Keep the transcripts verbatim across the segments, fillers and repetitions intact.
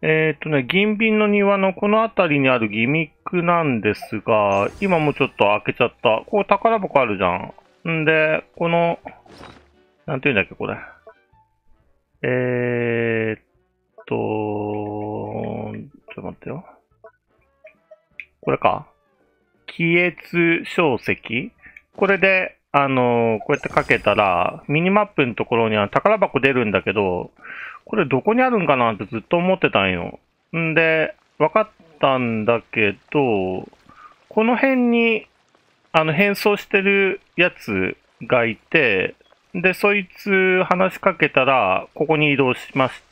えっとね、銀瓶の庭のこの辺りにあるギミックなんですが、今もうちょっと開けちゃった。ここ宝箱あるじゃん。んで、この、なんて言うんだっけ、これ。えーっと、ちょっと待ってよ。これか。気越小石これで、あのーこうやってかけたら、ミニマップのところには宝箱出るんだけど、これどこにあるんかなってずっと思ってたんよ。んで、分かったんだけど、この辺に、あの、変装してるやつがいて、で、そいつ話しかけたら、ここに移動しました。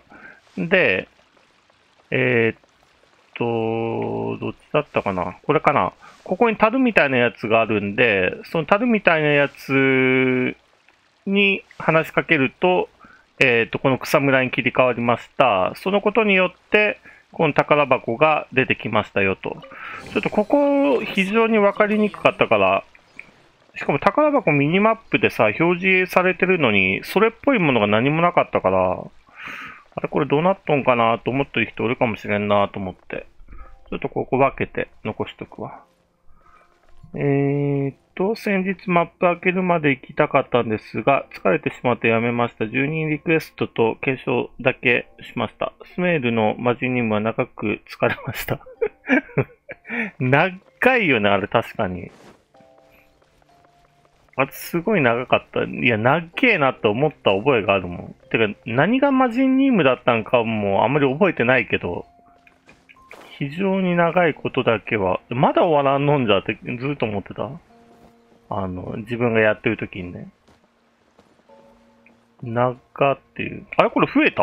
で、えーっと、どっちだったかなこれかなここに樽みたいなやつがあるんで、その樽みたいなやつに話しかけると、えっと、この草むらに切り替わりました。そのことによって、この宝箱が出てきましたよと。ちょっとここ非常にわかりにくかったから、しかも宝箱ミニマップでさ、表示されてるのに、それっぽいものが何もなかったから、あれこれどうなっとんかなと思ってる人おるかもしれんなと思って。ちょっとここ分けて残しとくわ。えーっと、先日マップ開けるまで行きたかったんですが、疲れてしまってやめました。じゅうにんリクエストと検証だけしました。スメールのマジニムは長く疲れました。長いよね、あれ確かに。あれすごい長かった。いや、長えなと思った覚えがあるもん。てか、何がマジニムだったんかもあんまり覚えてないけど、非常に長いことだけは、まだ終わらんのんじゃってずっと思ってた。あの、自分がやってる時にね。長っていう。あれこれ増えた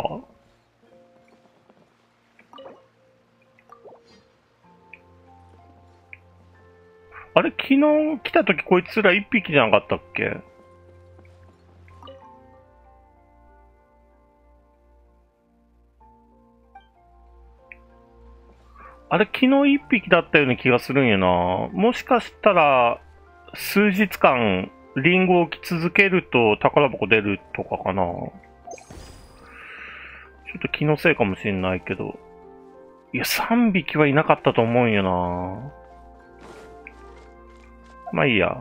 あれ昨日来た時こいつら一匹じゃなかったっけあれ昨日一匹だったような気がするんやな。もしかしたら、数日間、リンゴを置き続けると宝箱出るとかかな。ちょっと気のせいかもしんないけど。いや、さんびきはいなかったと思うんよな。まあいいや。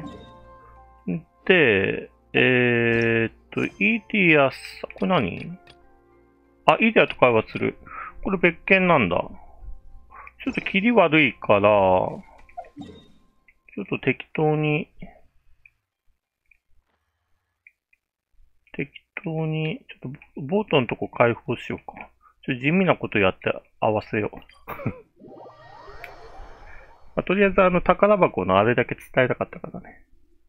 で、えー、っと、イーティアス、これ何あ、イーティアと会話する。これ別件なんだ。ちょっと切り悪いから、ちょっと適当に、適当に、ちょっとボートのとこ開放しようか。ちょっと地味なことやって合わせよう。まあ、とりあえずあの宝箱のあれだけ伝えたかったからね。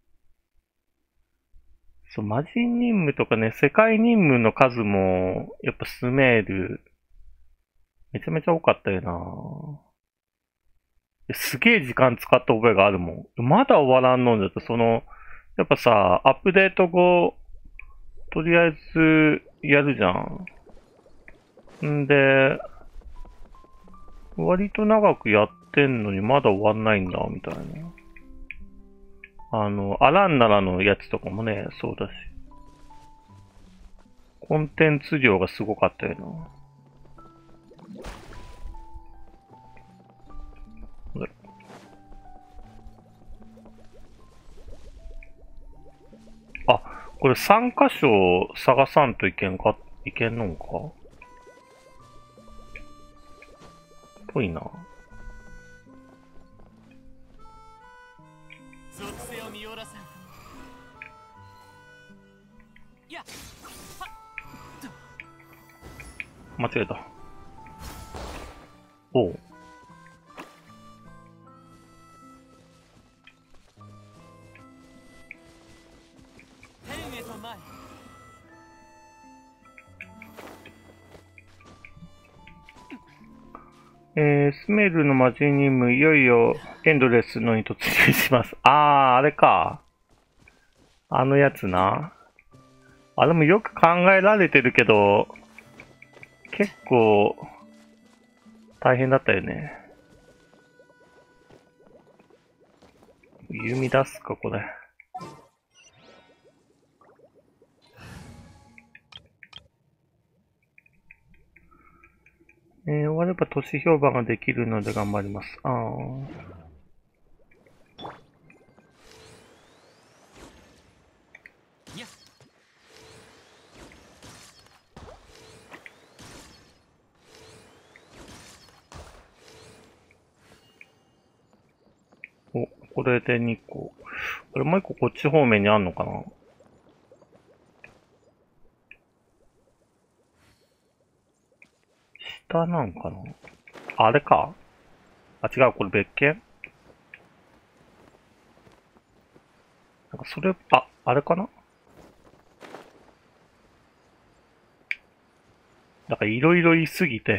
そう、魔人任務とかね、世界任務の数も、やっぱスメール、めちゃめちゃ多かったよな。すげえ時間使った覚えがあるもん。まだ終わらんのんだと、その、やっぱさ、アップデート後、とりあえず、やるじゃん。んで、割と長くやってんのにまだ終わんないんだ、みたいな。あの、アランナラのやつとかもね、そうだし。コンテンツ量がすごかったよな。あ、これさん箇所探さんといけんか、いけんのんかぽいな。 属性を見おらせん。いや、 間違えた。おう。 天へと前。 えー、スメルのマジニム、いよいよエンドレスのに突入します。あー、あれか。あのやつな。あれもよく考えられてるけど、結構、大変だったよね。弓出すか、これ。 えー、終われば都市評判ができるので頑張ります。あー。お、これでにこ。これもういっここっち方面にあんのかな？下なんかな？あれか？あ、違う、これ別件？なんかそれ、あ、あれかな？なんかいろいろ言いすぎて。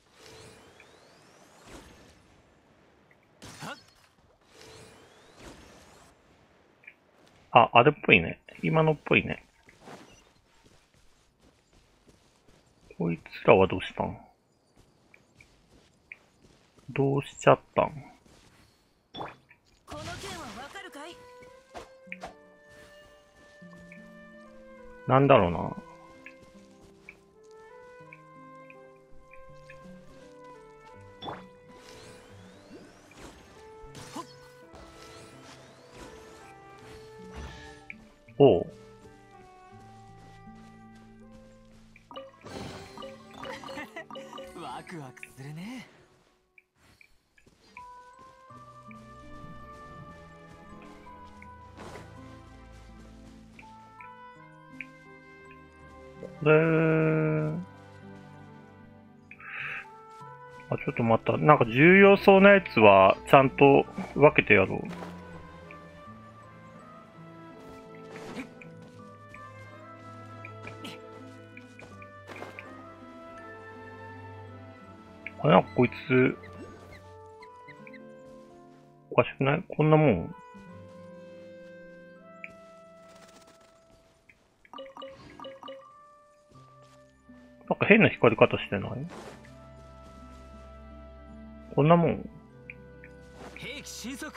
あ、あれっぽいね。今のっぽいね。こいつらはどうしたん？どうしちゃったん？ この件はわかるかい？ なんだろうな。おう。 ワクワクするね。 これ、あ、ちょっと待った。なんか重要そうなやつはちゃんと分けてやろう。あれなんかこいつ、おかしくない？こんなもん。なんか変な光り方してない？こんなもん。 兵器神速。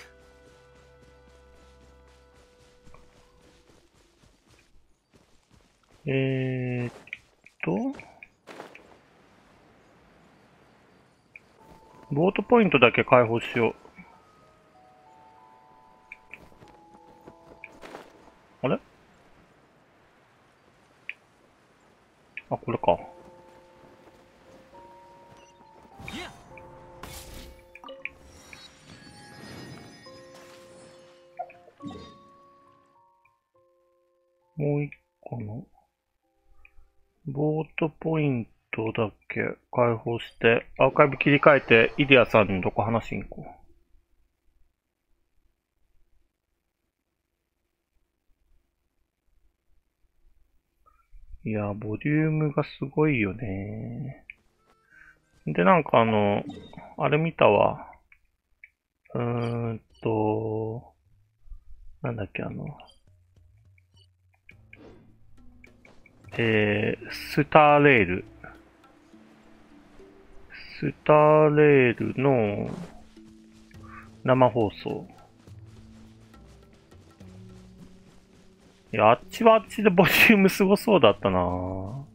えーっと、ボートポイントだけ解放しよう。あれ？あ、これか。もう一個のボートポイントだけ解放して、アーカイブ切り替えて、イディアさんのとこ話しに行こう。いや、ボリュームがすごいよね。で、なんかあの、あれ見たわ。うーんと、なんだっけ、あの、えー、スターレール。スターレールの生放送。いや、あっちはあっちでボリュームすごそうだったな。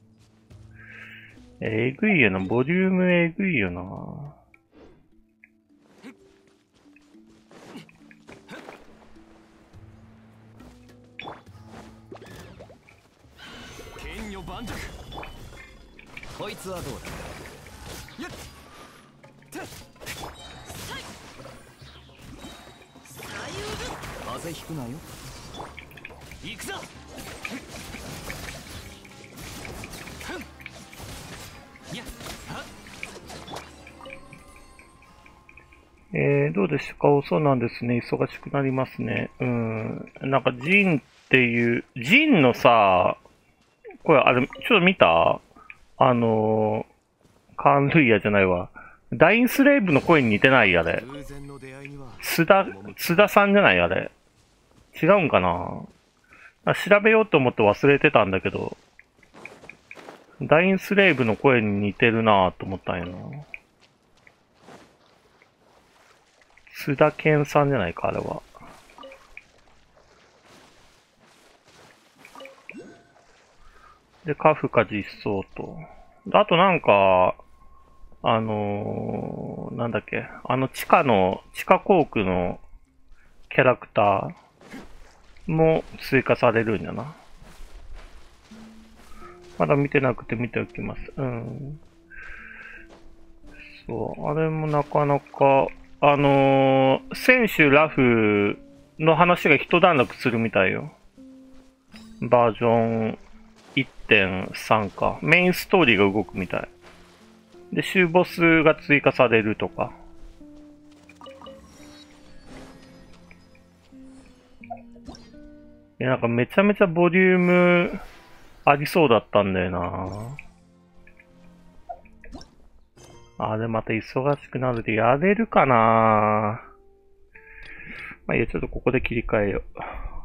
えぐいよな、ボリュームえぐいよな。 剣女盤石。こいつはどうだ？やっ。風邪ひくなよ。行くぞ。 えー、どうでしたか？そうなんですね。忙しくなりますね。うん。なんか、ジンっていう、ジンのさ、これ、あれ、ちょっと見た？あのー、カーン・ルイヤじゃないわ。ダインスレイブの声に似てないあれ。須田、須田さんじゃないあれ。違うんかな？あ、調べようと思って忘れてたんだけど、ダインスレイブの声に似てるなぁと思ったんやな。須田健さんじゃないか、あれは。で、カフカ実装と。あとなんか、 あのー、なんだっけ、あの地下の、地下航空のキャラクターも追加されるんやな。まだ見てなくて見ておきます。うん。そう、あれもなかなか、あのー、選手ラフの話が一段落するみたいよ。バージョン いってんさん か。メインストーリーが動くみたい。で、終ボスが追加されるとか。いや、なんかめちゃめちゃボリュームありそうだったんだよな。あれまた忙しくなるでやれるかな。まあいいや、ちょっとここで切り替えよう。